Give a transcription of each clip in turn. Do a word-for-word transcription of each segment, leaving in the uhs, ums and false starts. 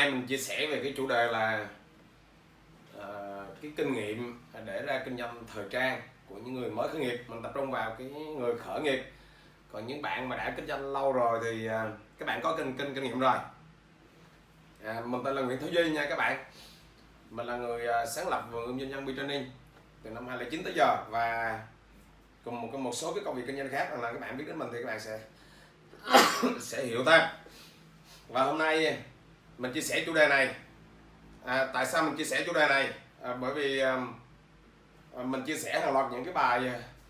nay mình chia sẻ về cái chủ đề là uh, cái kinh nghiệm để ra kinh doanh thời trang của những người mới khởi nghiệp. Mình tập trung vào cái người khởi nghiệp, còn những bạn mà đã kinh doanh lâu rồi thì uh, các bạn có kinh kinh kinh nghiệm rồi. À, mình tên là Nguyễn Thảo Duy nha các bạn. Mình là người uh, sáng lập vườn ươm doanh nhân Bi-Training từ năm hai không không chín tới giờ, và cùng một một số cái công việc kinh doanh khác là các bạn biết đến mình thì các bạn sẽ sẽ hiểu thêm. Và hôm nay mình chia sẻ chủ đề này. À, tại sao mình chia sẻ chủ đề này? À, bởi vì à, mình chia sẻ hàng loạt những cái bài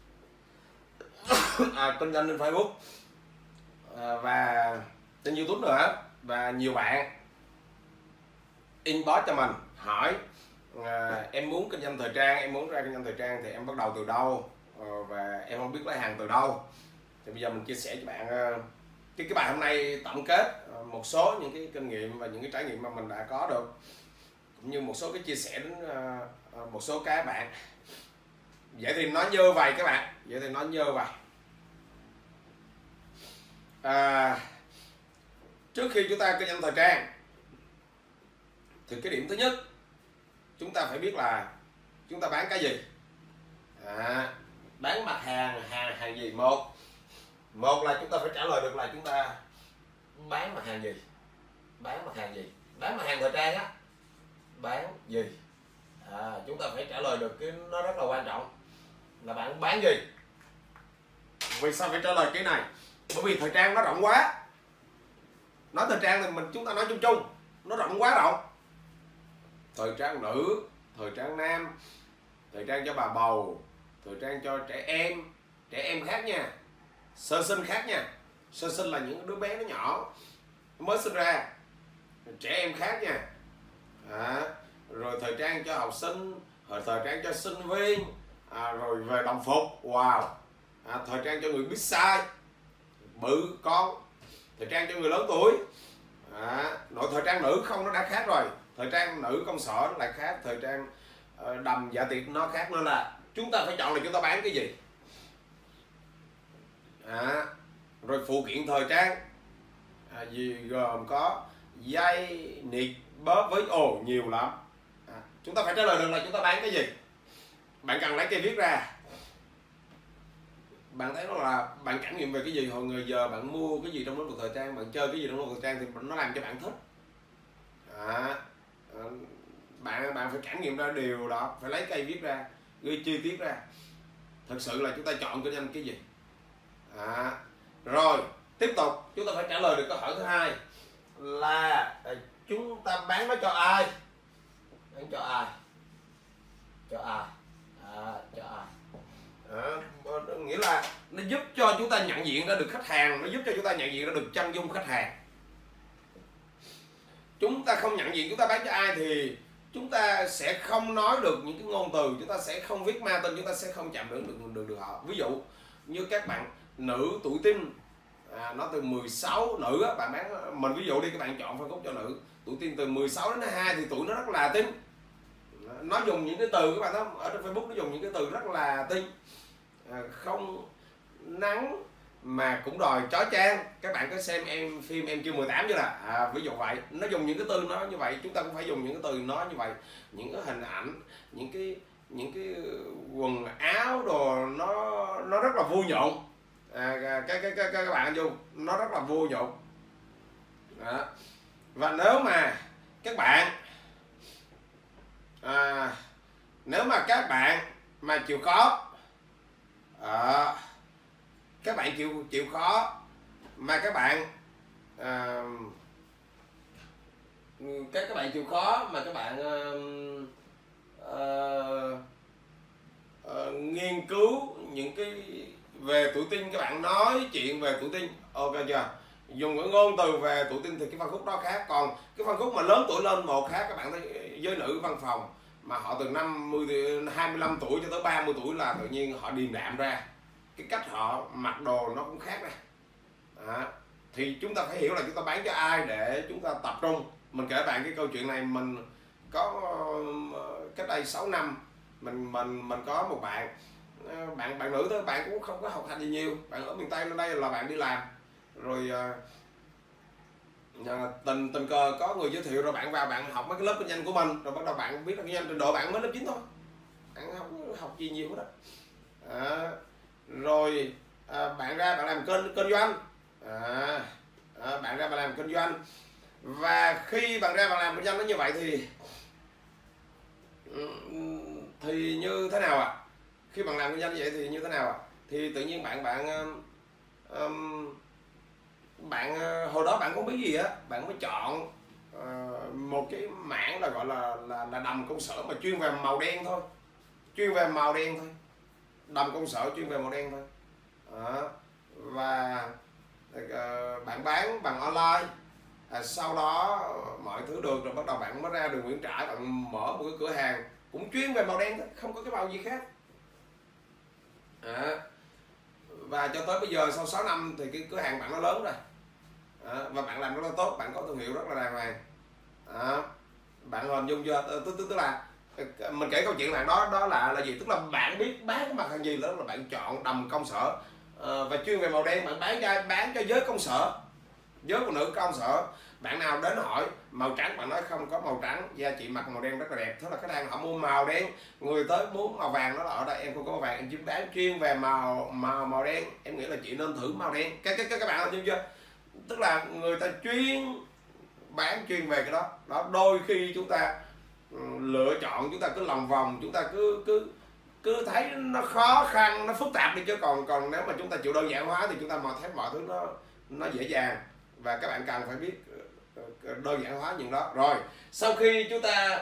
à, kinh doanh trên Facebook à, và trên YouTube nữa, và nhiều bạn inbox cho mình hỏi à, em muốn kinh doanh thời trang, em muốn ra kinh doanh thời trang thì em bắt đầu từ đâu, à, và em không biết lấy hàng từ đâu. Thì bây giờ mình chia sẻ cho bạn cái cái bài hôm nay tổng kết một số những cái kinh nghiệm và những cái trải nghiệm mà mình đã có được, cũng như một số cái chia sẻ đến uh, một số các bạn. Vậy thì nó như vậy các bạn, vậy thì nó như vậy. À, trước khi chúng ta kinh doanh thời trang thì cái điểm thứ nhất chúng ta phải biết là chúng ta bán cái gì. À, bán mặt hàng hàng hàng gì. Một một là chúng ta phải trả lời được là chúng ta bán mặt hàng gì, bán mặt hàng gì, bán mặt hàng thời trang á, bán gì. À, chúng ta phải trả lời được cái nó rất là quan trọng là bạn bán gì. Vì sao phải trả lời cái này? Bởi vì thời trang nó rộng quá. Nói thời trang thì mình chúng ta nói chung chung, nó rộng quá rộng. Thời trang nữ, thời trang nam, thời trang cho bà bầu, thời trang cho trẻ em, trẻ em khác nha, sơ sinh khác nha. Sơ sinh là những đứa bé nó nhỏ mới sinh ra, trẻ em khác nha. À, rồi thời trang cho học sinh, rồi thời trang cho sinh viên, à, rồi về đồng phục, wow, à, thời trang cho người biết size, bự con, thời trang cho người lớn tuổi. À, nội thời trang nữ không nó đã khác rồi, thời trang nữ công sở nó lại khác, thời trang uh, đầm dạ tiệc nó khác. Nên là chúng ta phải chọn là chúng ta bán cái gì. À, rồi phụ kiện thời trang à, gì gồm có dây, nịt, bóp với ồ nhiều lắm. À, chúng ta phải trả lời được là chúng ta bán cái gì. Bạn cần lấy cây viết ra. Bạn thấy nó là bạn cảm nghiệm về cái gì, hồi người giờ bạn mua cái gì trong lĩnh vực thời trang, bạn chơi cái gì trong lĩnh vực thời trang thì nó làm cho bạn thích. À, bạn bạn phải cảm nghiệm ra điều đó, phải lấy cây viết ra, ghi chi tiết ra. Thật sự là chúng ta chọn kinh doanh cái gì. À, rồi tiếp tục chúng ta phải trả lời được câu hỏi thứ hai là chúng ta bán nó cho ai, bán cho ai, cho ai, à, cho ai. À, nghĩa là nó giúp cho chúng ta nhận diện ra được khách hàng, nó giúp cho chúng ta nhận diện ra được chân dung khách hàng. Chúng ta không nhận diện chúng ta bán cho ai thì chúng ta sẽ không nói được những cái ngôn từ, chúng ta sẽ không viết ma tên, chúng ta sẽ không chạm đến được được, được họ. Ví dụ như các bạn nữ tuổi teen, à, nó từ mười sáu, nữ á, bạn bán mình ví dụ đi, các bạn chọn phân khúc cho nữ tuổi teen từ mười sáu đến hai mươi hai thì tuổi nó rất là teen. Nó dùng những cái từ, các bạn thấy ở trên Facebook nó dùng những cái từ rất là teen, à, không nắng mà cũng đòi chó trang. Các bạn có xem em phim Em Chưa mười tám chưa là à, ví dụ vậy, nó dùng những cái từ nó như vậy, chúng ta cũng phải dùng những cái từ nó như vậy. Những cái hình ảnh, những cái những cái quần áo đồ nó nó rất là vui nhộn. À, các, các, các, các bạn vô nó rất là vui nhộn. Đó. Và nếu mà các bạn à, nếu mà các bạn mà chịu khó, à, các bạn chịu chịu khó mà các bạn à, các các bạn chịu khó mà các bạn à, à, à, nghiên cứu những cái về tuổi teen, các bạn nói chuyện về tuổi teen, ok chưa? Dùng cái ngôn từ về tuổi teen thì cái phân khúc đó khác. Còn cái phân khúc mà lớn tuổi lên một khác. Các bạn thấy giới nữ văn phòng mà họ từ năm mươi, hai mươi lăm tuổi cho tới ba mươi tuổi là tự nhiên họ điềm đạm ra, cái cách họ mặc đồ nó cũng khác ra. À, thì chúng ta phải hiểu là chúng ta bán cho ai để chúng ta tập trung. Mình kể bạn cái câu chuyện này, mình có cách đây sáu năm mình mình mình có một bạn bạn bạn nữ thôi, bạn cũng không có học hành gì nhiều, bạn ở miền Tây lên đây là bạn đi làm rồi. à, tình tình cờ có người giới thiệu rồi bạn vào bạn học mấy cái lớp kinh doanh của mình, rồi bắt đầu bạn biết là kinh doanh trình độ bạn mới lớp chín thôi, bạn học học gì nhiều hết đó. À, rồi à, bạn ra bạn làm kênh kinh doanh, à, à, bạn ra bạn làm kinh doanh, và khi bạn ra bạn làm kinh doanh nó như vậy thì thì như thế nào ạ? À? Khi bạn làm kinh doanh như vậy thì như thế nào ạ? À? Thì tự nhiên bạn bạn um, bạn hồi đó bạn không biết gì á, bạn mới chọn uh, một cái mảng là gọi là là, là đầm công sở mà chuyên về màu đen thôi, chuyên về màu đen thôi, đầm công sở chuyên về màu đen thôi. Đó. Và uh, bạn bán bằng online, à, sau đó mọi thứ được rồi bắt đầu bạn mới ra đường Nguyễn Trãi, bạn mở một cái cửa hàng cũng chuyên về màu đen thôi, không có cái màu gì khác. À, và cho tới bây giờ sau sáu năm thì cái cửa hàng bạn nó lớn rồi, à, và bạn làm rất là tốt, bạn có thương hiệu rất là đàng hoàng. À, bạn hình dung chưa? Tức, tức, tức là mình kể câu chuyện bạn đó đó là là gì? Tức là bạn biết bán cái mặt hàng gì, đó là bạn chọn đầm công sở, à, và chuyên về màu đen, bạn bán cho bán cho giới công sở, giới phụ nữ công sở. Bạn nào đến hỏi màu trắng, bạn nói không có màu trắng, da chị mặc màu đen rất là đẹp. Thế là cái đang họ mua màu đen, người tới muốn màu vàng, nó là ở đây em không có màu vàng, em chỉ bán chuyên về màu màu màu đen, em nghĩ là chị nên thử màu đen. Các các các bạn hiểu chưa? Tức là người ta chuyên bán chuyên về cái đó. Đó, đôi khi chúng ta lựa chọn, chúng ta cứ lòng vòng, chúng ta cứ cứ cứ thấy nó khó khăn, nó phức tạp đi, chứ còn còn nếu mà chúng ta chịu đơn giản hóa thì chúng ta mà thấy mọi thứ nó nó dễ dàng. Và các bạn cần phải biết đơn giản hóa những đó. Rồi sau khi chúng ta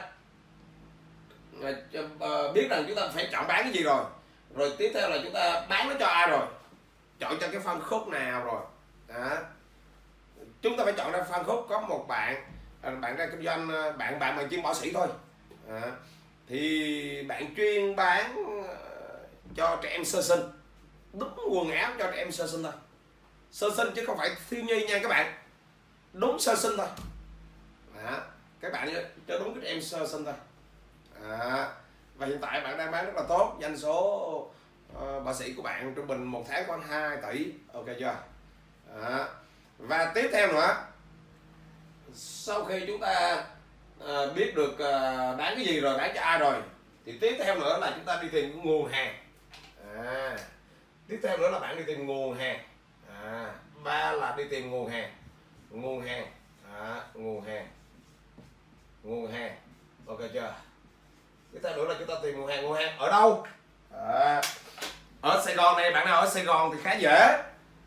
biết rằng chúng ta phải chọn bán cái gì rồi, rồi tiếp theo là chúng ta bán nó cho ai rồi, chọn cho cái phân khúc nào rồi. Đó. Chúng ta phải chọn ra phân khúc. Có một bạn bạn ra kinh doanh, bạn bạn mà chuyên bỏ sỉ thôi, à, thì bạn chuyên bán cho trẻ em sơ sinh, đúng quần áo cho trẻ em sơ sinh thôi, sơ sinh chứ không phải thiếu nhi nha các bạn, đúng sơ sinh thôi. À, các bạn cho đúng cái em sơ sinh thôi. À, và hiện tại bạn đang bán rất là tốt, doanh số uh, bác sĩ của bạn trung bình một tháng khoảng hai tỷ, ok chưa? À, và tiếp theo nữa, sau khi chúng ta uh, biết được uh, bán cái gì rồi, bán cho ai rồi, thì tiếp theo nữa là chúng ta đi tìm nguồn hàng. À, tiếp theo nữa là bạn đi tìm nguồn hàng. À, ba là đi tìm nguồn hàng, nguồn hàng, à, nguồn hàng, nguồn hàng, ok chưa? Tiếp theo nữa là chúng ta tìm nguồn hàng. Nguồn hàng ở đâu? À, ở Sài Gòn này, bạn nào ở Sài Gòn thì khá dễ.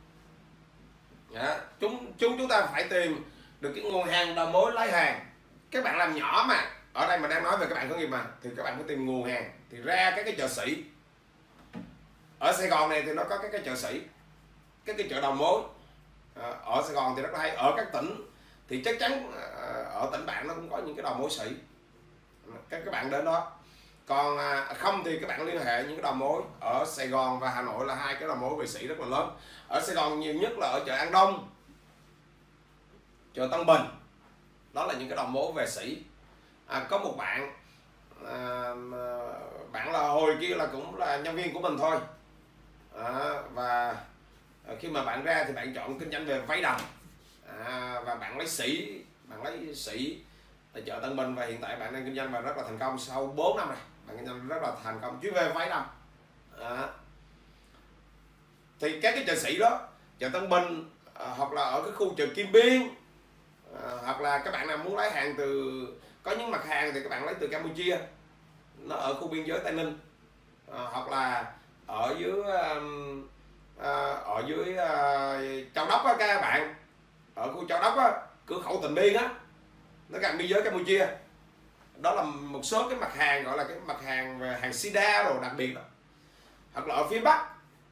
À, chúng chúng chúng ta phải tìm được cái nguồn hàng đầu mối lấy hàng. Các bạn làm nhỏ mà, ở đây mà đang nói về các bạn khởi nghiệp mà, thì các bạn phải tìm nguồn hàng, thì ra các cái chợ sĩ. Ở Sài Gòn này thì nó có các cái chợ sĩ, các cái chợ đầu mối. À, ở Sài Gòn thì rất là hay. Ở các tỉnh thì chắc chắn ở tỉnh bạn nó cũng có những cái đầu mối sĩ, các các bạn đến đó. Còn không thì các bạn liên hệ những cái đầu mối ở Sài Gòn và Hà Nội, là hai cái đầu mối về sĩ rất là lớn. Ở Sài Gòn nhiều nhất là ở chợ An Đông, chợ Tân Bình, đó là những cái đầu mối về sĩ. À, có một bạn à, bạn là hồi kia là cũng là nhân viên của mình thôi. À, và khi mà bạn ra thì bạn chọn kinh doanh về váy đầm, à, và bạn lấy sĩ, bạn lấy sĩ ở chợ Tân Bình, và hiện tại bạn đang kinh doanh và rất là thành công. Sau bốn năm này bạn kinh doanh rất là thành công chuyên về váy đầm. À, thì các cái chợ sĩ đó, chợ Tân Bình, à, hoặc là ở cái khu chợ Kim Biên, à, hoặc là các bạn nào muốn lấy hàng từ, có những mặt hàng thì các bạn lấy từ Campuchia, nó ở khu biên giới Tây Ninh, à, hoặc là ở dưới um, à, ở dưới uh, Châu Đốc á các bạn, ở khu Châu Đốc á, cửa khẩu Tịnh Biên á, nó gần biên giới Campuchia. Đó là một số cái mặt hàng gọi là cái mặt hàng về hàng sida đồ đặc biệt đó. Hoặc là ở phía Bắc,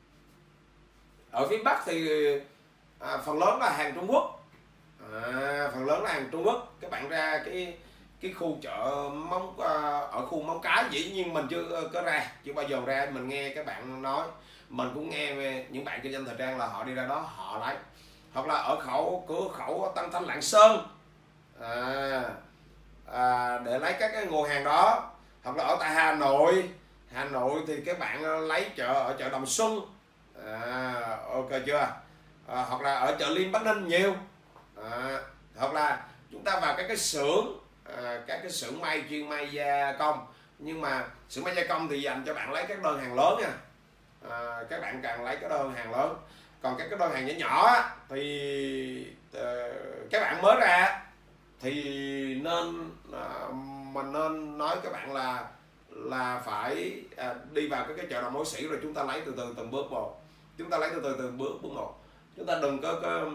ở phía Bắc thì à, phần lớn là hàng Trung Quốc, à, phần lớn là hàng Trung Quốc. Các bạn ra cái cái khu chợ Móng, à, ở khu Móng Cái, dĩ nhiên mình chưa có ra, chưa bao giờ ra, mình nghe các bạn nói, mình cũng nghe những bạn kinh doanh thời trang là họ đi ra đó họ lấy. Hoặc là ở khẩu cửa khẩu Tân Thanh Lạng Sơn, à, à, để lấy các cái nguồn hàng đó. Hoặc là ở tại Hà Nội, Hà Nội thì các bạn lấy chợ ở chợ Đồng Xuân, à, ok chưa? À, hoặc là ở chợ Liên Bắc Ninh nhiều. À, hoặc là chúng ta vào các cái xưởng, à, các cái xưởng may chuyên may gia công, nhưng mà xưởng may gia công thì dành cho bạn lấy các đơn hàng lớn nha, à, các bạn cần lấy cái đơn hàng lớn, còn các cái đơn hàng nhỏ nhỏ thì uh, các bạn mới ra thì nên uh, mình nên nói các bạn là là phải uh, đi vào các cái chợ đầu mối sỉ, rồi chúng ta lấy từ từ từng bước một, chúng ta lấy từ từ từng bước bước một, chúng ta đừng có có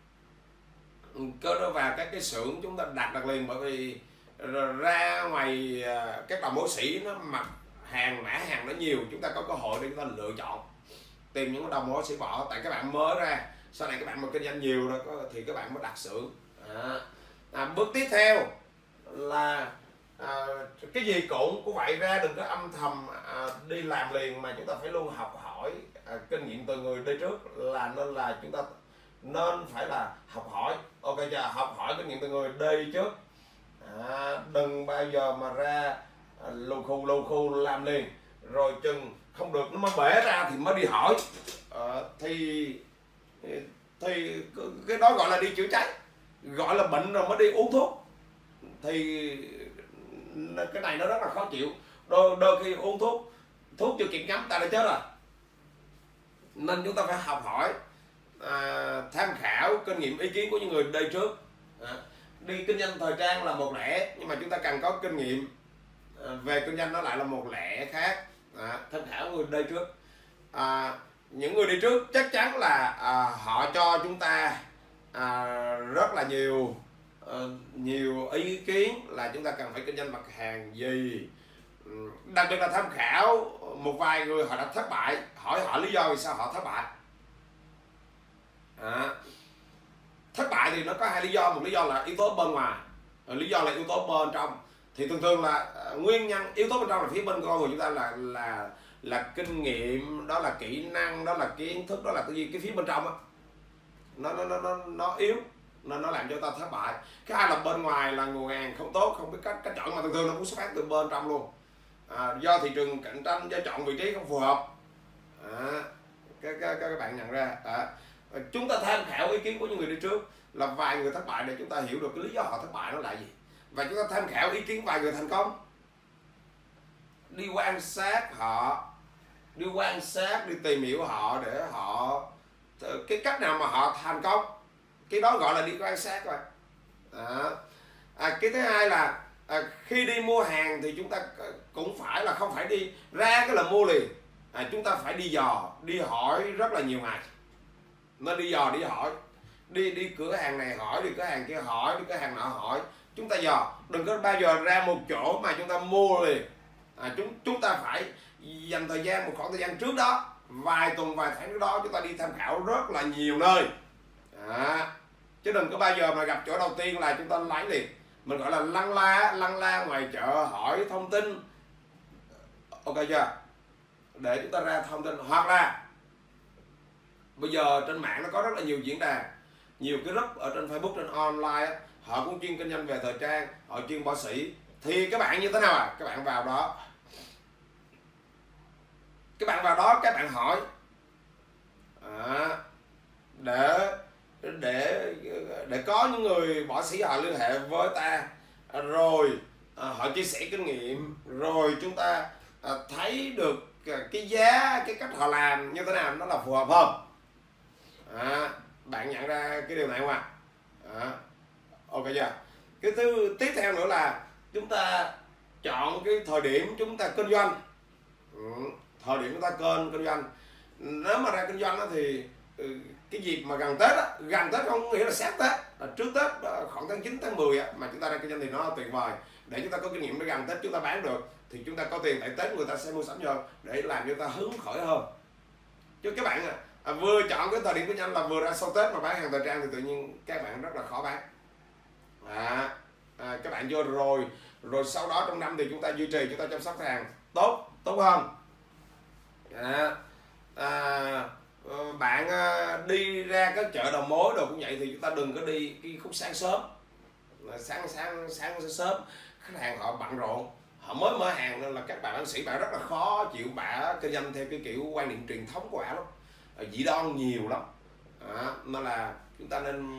có vào các cái xưởng chúng ta đặt đặt liền, bởi vì ra ngoài các đầu mối sỉ nó mặt hàng mã hàng nó nhiều, chúng ta có cơ hội để chúng ta lựa chọn tìm những đầu mối sỉ bỏ. Tại các bạn mới ra, sau này các bạn mà kinh doanh nhiều rồi thì các bạn mới đặt xưởng. À, à, bước tiếp theo là à, cái gì cũng cũng vậy, ra đừng có âm thầm à, đi làm liền, mà chúng ta phải luôn học hỏi à, kinh nghiệm từ người đi trước, là nên là chúng ta nên phải là học hỏi, ok chưa, học hỏi kinh nghiệm từ người đi trước. À, đừng bao giờ mà ra à, lù khù lù khù làm liền, rồi chừng không được nó mới bể ra thì mới đi hỏi, à, thì thì cái đó gọi là đi chữa cháy, gọi là bệnh rồi mới đi uống thuốc, thì cái này nó rất là khó chịu. Đôi, đôi khi uống thuốc thuốc chưa kịp ngắm ta đã chết rồi, nên chúng ta phải học hỏi, à, tham khảo kinh nghiệm ý kiến của những người đi trước. À, đi kinh doanh thời trang là một lẽ, nhưng mà chúng ta cần có kinh nghiệm à, về kinh doanh nó lại là một lẽ khác. À, tham khảo người đi trước, à, những người đi trước chắc chắn là à, họ cho chúng ta à, rất là nhiều à, nhiều ý kiến là chúng ta cần phải kinh doanh mặt hàng gì. Đặc biệt là tham khảo một vài người họ đã thất bại, hỏi họ lý do vì sao họ thất bại. À, thất bại thì nó có hai lý do, một lý do là yếu tố bên ngoài, lý do là yếu tố bên trong. Thì thường thường là uh, nguyên nhân yếu tố bên trong là phía bên con người chúng ta là là là kinh nghiệm, đó là kỹ năng, đó là kiến thức, đó là cái gì, cái phía bên trong á nó nó nó nó nó yếu nên nó làm cho ta thất bại. Cái hai là bên ngoài là nguồn hàng không tốt, không biết cách cách chọn, mà thường thường nó cũng xuất phát từ bên trong luôn. À, do thị trường cạnh tranh, do chọn vị trí không phù hợp. À, các, các, các bạn nhận ra. À, chúng ta tham khảo ý kiến của những người đi trước, là vài người thất bại để chúng ta hiểu được cái lý do họ thất bại nó là gì, và chúng ta tham khảo ý kiến vài người thành công, đi quan sát họ, đi quan sát, đi tìm hiểu họ để họ cái cách nào mà họ thành công, cái đó gọi là đi quan sát rồi. À, à, cái thứ hai là à, khi đi mua hàng thì chúng ta cũng phải là không phải đi ra cái là mua liền, à, chúng ta phải đi dò, đi hỏi rất là nhiều ngày. Nó đi dò, đi hỏi, đi đi cửa hàng này hỏi, đi cửa hàng kia hỏi, đi cửa hàng nọ hỏi, chúng ta dò, đừng có bao giờ ra một chỗ mà chúng ta mua liền. À, chúng chúng ta phải dành thời gian, một khoảng thời gian trước đó, vài tuần vài tháng trước đó, chúng ta đi tham khảo rất là nhiều nơi. À, chứ đừng có bao giờ mà gặp chỗ đầu tiên là chúng ta lấy liền. Mình gọi là lăn la lăn la ngoài chợ hỏi thông tin, ok chưa, để chúng ta ra thông tin. Hoặc là bây giờ trên mạng nó có rất là nhiều diễn đàn, nhiều cái group ở trên Facebook, trên online, họ cũng chuyên kinh doanh về thời trang, họ chuyên bỏ sỉ. Thì các bạn như thế nào à? Các bạn vào đó, các bạn vào đó các bạn hỏi, à, để để để có những người bỏ sỉ họ liên hệ với ta, rồi à, họ chia sẻ kinh nghiệm, rồi chúng ta à, thấy được cái giá, cái cách họ làm như thế nào nó là phù hợp hơn. À, bạn nhận ra cái điều này không ạ? À, ok chưa? Cái thứ tiếp theo nữa là chúng ta chọn cái thời điểm chúng ta kinh doanh. Ừ, thời điểm chúng ta kênh kinh doanh, nếu mà ra kinh doanh đó thì cái dịp mà gần Tết á, gần Tết không nghĩa là sát Tết, là trước Tết khoảng tháng chín tháng mười á, mà chúng ta ra kinh doanh thì nó tuyệt vời, để chúng ta có kinh nghiệm để gần Tết chúng ta bán được thì chúng ta có tiền, tại Tết người ta sẽ mua sắm vô để làm cho ta hứng khởi hơn. Chứ các bạn à, vừa chọn cái thời điểm kinh doanh là vừa ra sau Tết mà bán hàng thời trang thì tự nhiên các bạn rất là khó bán. À, à, các bạn vô rồi rồi sau đó trong năm thì chúng ta duy trì, chúng ta chăm sóc hàng tốt tốt hơn. À, à, bạn đi ra các chợ đầu mối đồ cũng vậy, thì chúng ta đừng có đi cái khúc sáng sớm, sáng sáng sáng sớm khách hàng họ bận rộn, họ mới mở hàng, nên là các bạn anh sĩ bạn rất là khó chịu, bả kinh doanh theo cái kiểu quan niệm truyền thống của bả lắm, dĩ đoan nhiều lắm. À, nên là chúng ta nên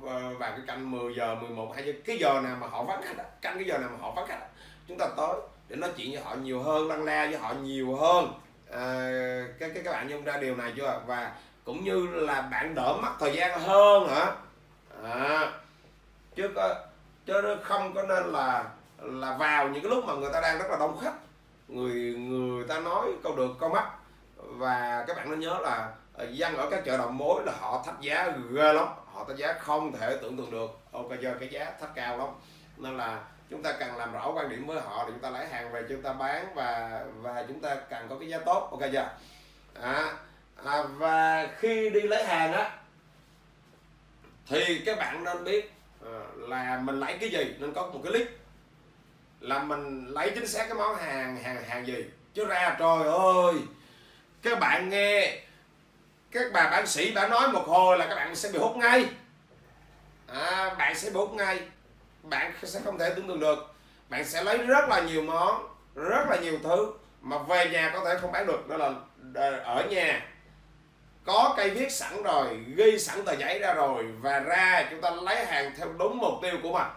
vào cái canh mười giờ, mười một, hai giờ, cái giờ nào mà họ vắng khách, canh cái giờ nào mà họ vắng khách, chúng ta tới để nói chuyện với họ nhiều hơn, lăn la với họ nhiều hơn. À, cái cái các bạn nhận ra điều này chưa? Và cũng như là bạn đỡ mất thời gian hơn hả? À, chứ có, chứ nó không có nên là là vào những cái lúc mà người ta đang rất là đông khách, người người ta nói câu được câu mất. Và các bạn nên nhớ là dân ở các chợ đầu mối là họ thách giá ghê lắm, họ thách giá không thể tưởng tượng được. Ok chưa? Cái giá thách cao lắm, nên là chúng ta cần làm rõ quan điểm với họ để chúng ta lấy hàng về chúng ta bán, và và chúng ta cần có cái giá tốt. Ok chưa? À, à, và khi đi lấy hàng á thì các bạn nên biết à, là mình lấy cái gì, nên có một cái list là mình lấy chính xác cái món hàng hàng hàng gì. Chứ ra trời ơi, các bạn nghe các bà bác sĩ đã nói một hồi là các bạn sẽ bị hút ngay. À, bạn sẽ bị hút ngay, bạn sẽ không thể tưởng tượng được. Bạn sẽ lấy rất là nhiều món, rất là nhiều thứ mà về nhà có thể không bán được. Đó là ở nhà có cây viết sẵn rồi, ghi sẵn tờ giấy ra rồi, và ra chúng ta lấy hàng theo đúng mục tiêu của mình.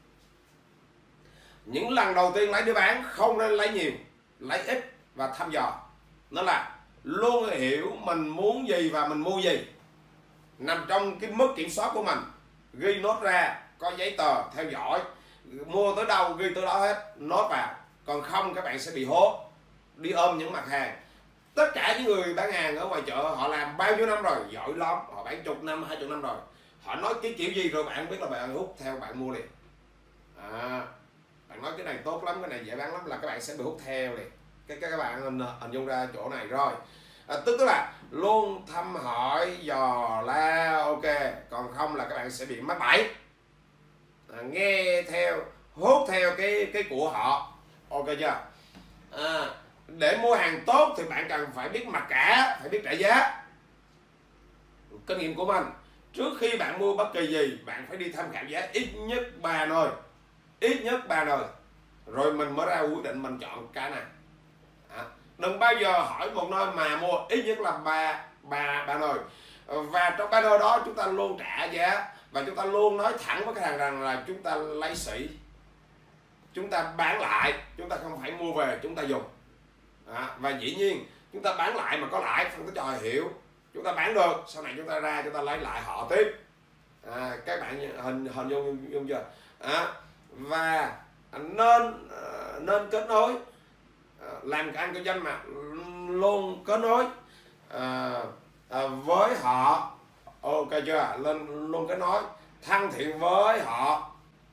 Những lần đầu tiên lấy đi bán không nên lấy nhiều, lấy ít và thăm dò. Nó là luôn hiểu mình muốn gì và mình mua gì, nằm trong cái mức kiểm soát của mình. Ghi nốt ra, có giấy tờ theo dõi, mua tới đâu ghi tới đó hết, nốt vào. Còn không các bạn sẽ bị hốt, đi ôm những mặt hàng. Tất cả những người bán hàng ở ngoài chợ họ làm bao nhiêu năm rồi, giỏi lắm, họ bán chục năm, hai chục năm rồi. Họ nói cái kiểu gì rồi bạn biết là bạn hút theo, bạn mua liền. À, bạn nói cái này tốt lắm, cái này dễ bán lắm là các bạn sẽ bị hút theo liền. Cái các bạn hình, hình dung ra chỗ này rồi. À, tức là luôn thăm hỏi dò la. Ok, còn không là các bạn sẽ bị mắc bẫy. À, nghe theo, hút theo cái cái của họ. Ok chưa? À, để mua hàng tốt thì bạn cần phải biết mặc cả, phải biết trả giá. Kinh nghiệm của mình, trước khi bạn mua bất kỳ gì bạn phải đi tham khảo giá ít nhất ba nơi, ít nhất ba nơi, rồi mình mới ra quyết định mình chọn cái này. À, đừng bao giờ hỏi một nơi mà mua, ít nhất là ba ba ba nơi, và trong ba nơi đó chúng ta luôn trả giá, và chúng ta luôn nói thẳng với khách hàng rằng là chúng ta lấy sỉ, chúng ta bán lại, chúng ta không phải mua về chúng ta dùng. À, và dĩ nhiên chúng ta bán lại mà có lãi, phân tích cho họ hiểu. Chúng ta bán được, sau này chúng ta ra chúng ta lấy lại họ tiếp. À, các bạn hình hình dung, dung chưa? À, và nên nên kết nối, làm cái ăn kinh doanh mà luôn kết nối à, à, với họ. Ok chưa? Lên luôn kết nối, thân thiện với họ.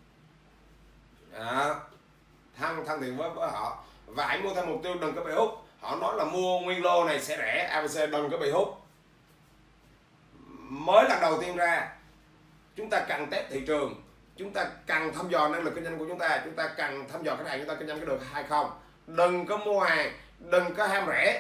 À, thân thân thiện với với họ, và hãy mua theo mục tiêu, đừng có bị hút. Họ nói là mua nguyên lô này sẽ rẻ, a bê xê, đừng có bị hút. Mới lần đầu tiên ra, chúng ta cần test thị trường, chúng ta cần thăm dò năng lực kinh doanh của chúng ta, chúng ta cần thăm dò khách hàng chúng ta kinh doanh có được hay không. Đừng có mua hàng, đừng có ham rẻ.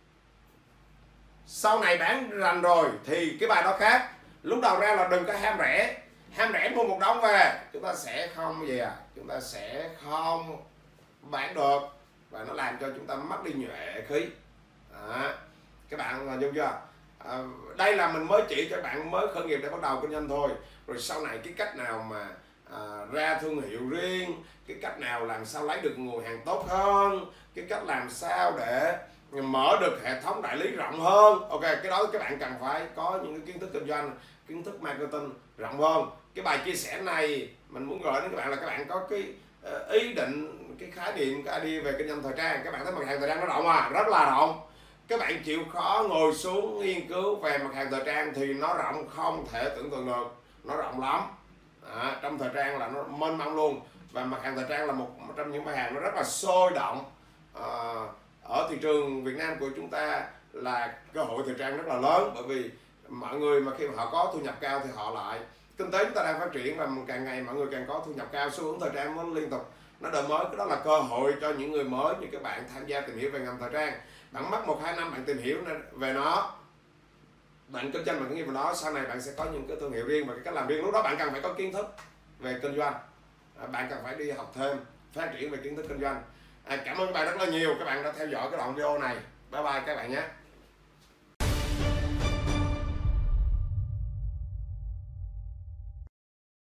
Sau này bán rành rồi thì cái bài đó khác. Lúc đầu ra là đừng có ham rẻ, ham rẻ mua một đống về, chúng ta sẽ không gì à, chúng ta sẽ không bán được, và nó làm cho chúng ta mất đi nhuệ khí. À, các bạn hình dung chưa? À, đây là mình mới chỉ cho bạn mới khởi nghiệp để bắt đầu kinh doanh thôi. Rồi sau này cái cách nào mà à, ra thương hiệu riêng, cái cách nào làm sao lấy được nguồn hàng tốt hơn, cái cách làm sao để mở được hệ thống đại lý rộng hơn. Ok, cái đó các bạn cần phải có những cái kiến thức kinh doanh, kiến thức marketing rộng hơn. Cái bài chia sẻ này mình muốn gửi đến các bạn là các bạn có cái uh, ý định, cái khái niệm, cái idea về kinh doanh thời trang. Các bạn thấy mặt hàng thời trang nó rộng à, rất là rộng. Các bạn chịu khó ngồi xuống nghiên cứu về mặt hàng thời trang thì nó rộng không thể tưởng tượng được, nó rộng lắm. À, trong thời trang là nó mênh mông luôn, và mặt hàng thời trang là một trong những mặt hàng nó rất là sôi động. À, ở thị trường Việt Nam của chúng ta là cơ hội thời trang rất là lớn, bởi vì mọi người mà khi mà họ có thu nhập cao thì họ lại, kinh tế chúng ta đang phát triển và càng ngày mọi người càng có thu nhập cao, xu hướng thời trang nó liên tục nó đổi mới. Cái đó là cơ hội cho những người mới như các bạn tham gia tìm hiểu về ngành thời trang. Bạn mất một hai năm bạn tìm hiểu về nó, bạn kinh doanh, bạn kinh nghiệm về nó, sau này bạn sẽ có những cái thương hiệu riêng và cái cách làm riêng. Lúc đó bạn cần phải có kiến thức về kinh doanh, bạn cần phải đi học thêm, phát triển về kiến thức kinh doanh. À, cảm ơn các bạn rất là nhiều, các bạn đã theo dõi cái đoạn video này. Bye bye các bạn nhé.